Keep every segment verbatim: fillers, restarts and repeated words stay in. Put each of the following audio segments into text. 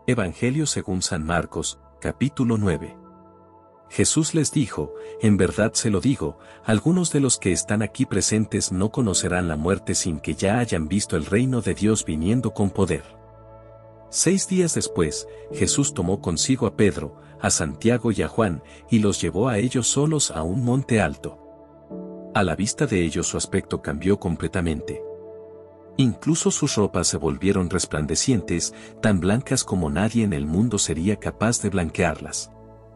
Evangelio según San Marcos, capítulo nueve. Jesús les dijo, en verdad se lo digo, algunos de los que están aquí presentes no conocerán la muerte sin que ya hayan visto el reino de Dios viniendo con poder. Seis días después, Jesús tomó consigo a Pedro, a Santiago y a Juan, y los llevó a ellos solos a un monte alto. A la vista de ellos su aspecto cambió completamente. Incluso sus ropas se volvieron resplandecientes, tan blancas como nadie en el mundo sería capaz de blanquearlas.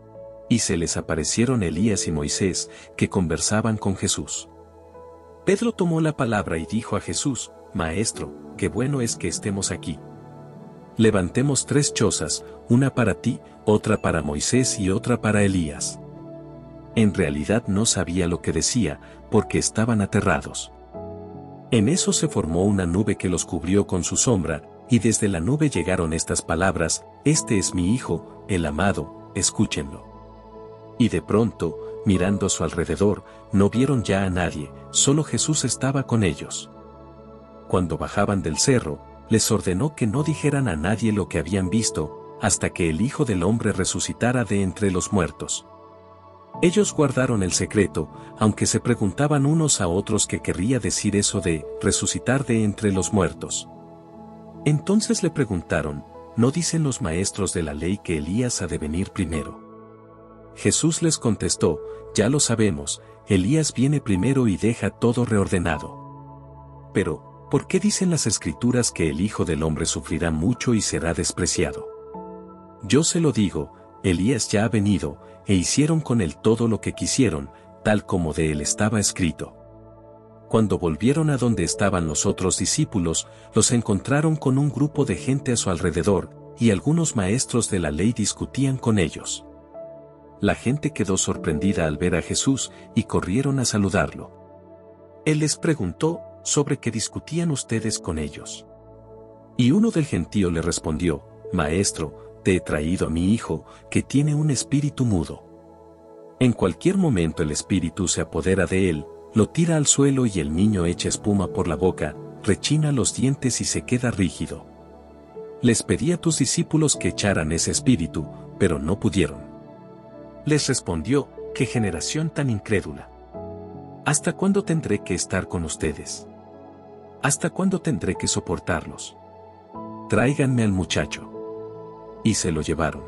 Y se les aparecieron Elías y Moisés, que conversaban con Jesús. Pedro tomó la palabra y dijo a Jesús, Maestro, qué bueno es que estemos aquí. Levantemos tres chozas, una para ti, otra para Moisés y otra para Elías. En realidad no sabía lo que decía, porque estaban aterrados. En eso se formó una nube que los cubrió con su sombra, y desde la nube llegaron estas palabras, Este es mi Hijo, el amado, escúchenlo. Y de pronto, mirando a su alrededor, no vieron ya a nadie, solo Jesús estaba con ellos. Cuando bajaban del cerro, les ordenó que no dijeran a nadie lo que habían visto, hasta que el Hijo del Hombre resucitara de entre los muertos. Ellos guardaron el secreto, aunque se preguntaban unos a otros qué querría decir eso de resucitar de entre los muertos. Entonces le preguntaron, ¿no dicen los maestros de la ley que Elías ha de venir primero? Jesús les contestó, ya lo sabemos, Elías viene primero y deja todo reordenado. Pero, ¿por qué dicen las Escrituras que el Hijo del Hombre sufrirá mucho y será despreciado? Yo se lo digo, Elías ya ha venido, e hicieron con él todo lo que quisieron, tal como de él estaba escrito. Cuando volvieron a donde estaban los otros discípulos, los encontraron con un grupo de gente a su alrededor, y algunos maestros de la ley discutían con ellos. La gente quedó sorprendida al ver a Jesús, y corrieron a saludarlo. Él les preguntó, ¿sobre qué discutían ustedes con ellos? Y uno del gentío le respondió, Maestro, te he traído a mi hijo, que tiene un espíritu mudo. En cualquier momento el espíritu se apodera de él, lo tira al suelo y el niño echa espuma por la boca, rechina los dientes y se queda rígido. Les pedí a tus discípulos que echaran ese espíritu, pero no pudieron. Les respondió, ¿qué generación tan incrédula? ¿Hasta cuándo tendré que estar con ustedes? ¿Hasta cuándo tendré que soportarlos? Tráiganme al muchacho. Y se lo llevaron.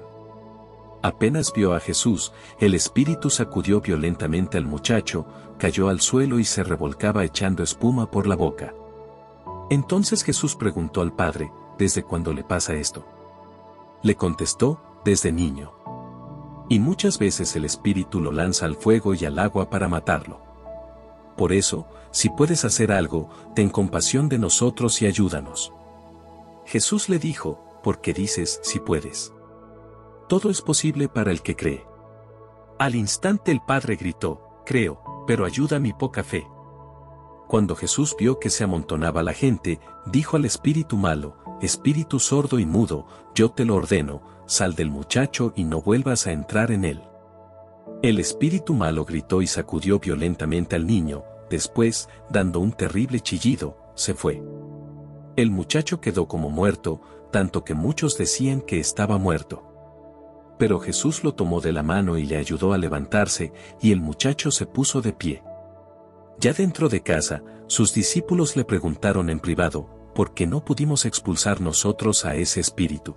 Apenas vio a Jesús, el espíritu sacudió violentamente al muchacho, cayó al suelo y se revolcaba echando espuma por la boca. Entonces Jesús preguntó al padre, ¿desde cuándo le pasa esto? Le contestó, desde niño. Y muchas veces el espíritu lo lanza al fuego y al agua para matarlo. Por eso, si puedes hacer algo, ten compasión de nosotros y ayúdanos. Jesús le dijo, ¿por qué dices si puedes? Todo es posible para el que cree. Al instante el padre gritó, creo, pero ayuda mi poca fe. Cuando Jesús vio que se amontonaba la gente, dijo al espíritu malo, espíritu sordo y mudo, yo te lo ordeno, sal del muchacho y no vuelvas a entrar en él. El espíritu malo gritó y sacudió violentamente al niño, después, dando un terrible chillido, se fue. El muchacho quedó como muerto, tanto que muchos decían que estaba muerto. Pero Jesús lo tomó de la mano y le ayudó a levantarse, y el muchacho se puso de pie. Ya dentro de casa, sus discípulos le preguntaron en privado, ¿por qué no pudimos expulsar nosotros a ese espíritu?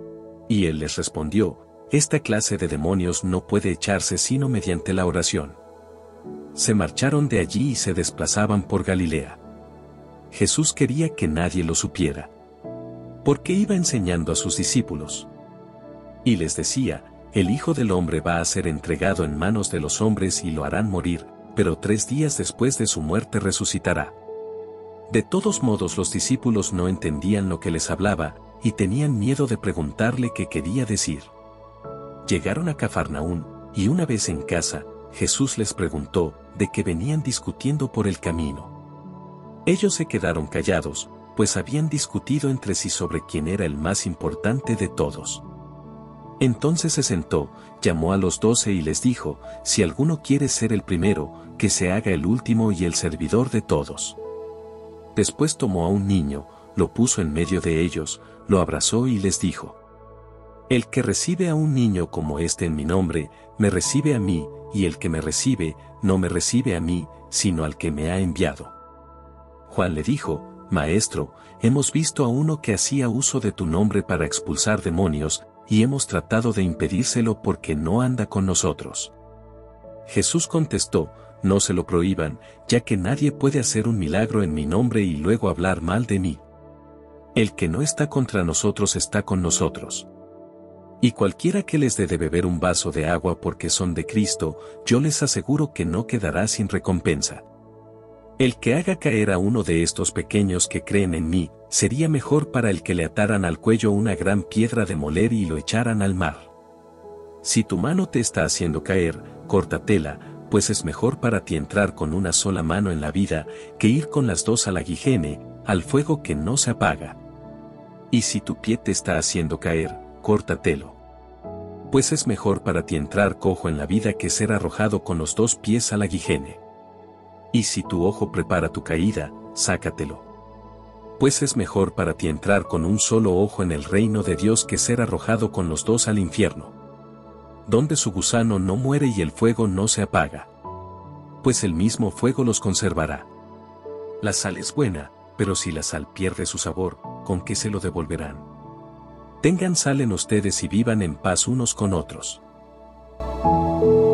Y él les respondió, esta clase de demonios no puede echarse sino mediante la oración. Se marcharon de allí y se desplazaban por Galilea. Jesús quería que nadie lo supiera, porque iba enseñando a sus discípulos. Y les decía, el Hijo del Hombre va a ser entregado en manos de los hombres y lo harán morir, pero tres días después de su muerte resucitará. De todos modos los discípulos no entendían lo que les hablaba, y tenían miedo de preguntarle qué quería decir. Llegaron a Cafarnaún, y una vez en casa, Jesús les preguntó, de qué venían discutiendo por el camino. Ellos se quedaron callados, pues habían discutido entre sí sobre quién era el más importante de todos. Entonces se sentó, llamó a los doce y les dijo, si alguno quiere ser el primero, que se haga el último y el servidor de todos. Después tomó a un niño, lo puso en medio de ellos, lo abrazó y les dijo, El que recibe a un niño como este en mi nombre, me recibe a mí, y el que me recibe, no me recibe a mí, sino al que me ha enviado. Juan le dijo, Maestro, hemos visto a uno que hacía uso de tu nombre para expulsar demonios, y hemos tratado de impedírselo porque no anda con nosotros. Jesús contestó, no se lo prohíban, ya que nadie puede hacer un milagro en mi nombre y luego hablar mal de mí. El que no está contra nosotros está con nosotros. Y cualquiera que les dé de beber un vaso de agua porque son de Cristo, yo les aseguro que no quedará sin recompensa. El que haga caer a uno de estos pequeños que creen en mí, sería mejor para el que le ataran al cuello una gran piedra de moler y lo echaran al mar. Si tu mano te está haciendo caer, córtatela, pues es mejor para ti entrar con una sola mano en la vida, que ir con las dos al aguijene, al fuego que no se apaga. Y si tu pie te está haciendo caer, córtatelo. Pues es mejor para ti entrar cojo en la vida que ser arrojado con los dos pies al aguijene. Y si tu ojo prepara tu caída, sácatelo. Pues es mejor para ti entrar con un solo ojo en el reino de Dios que ser arrojado con los dos al infierno, donde su gusano no muere y el fuego no se apaga. Pues el mismo fuego los conservará. La sal es buena, pero si la sal pierde su sabor, ¿con qué se lo devolverán? Tengan sal en ustedes y vivan en paz unos con otros.